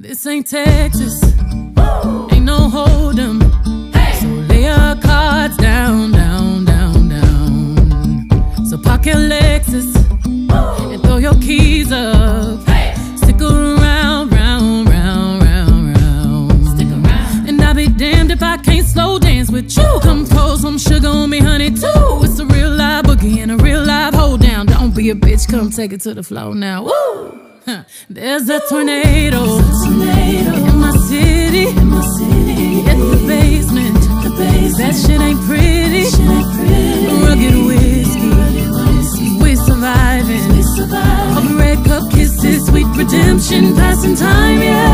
This ain't Texas, ain't no hold'em. So lay your cards down, down, down, down. So park your Lexus and throw your keys up. Stick around, round, round, round, round. Stick around. And I'll be damned if I can't slow dance with you. Come pour some sugar on me, honey, too. It's a real live boogie and a real live hold down. Don't be a bitch, come take it to the floor now. Woo! There's a tornado in my city, in the basement. That shit ain't pretty. Rugged whiskey, we surviving. All the red cup kisses, sweet redemption, passing time, yeah.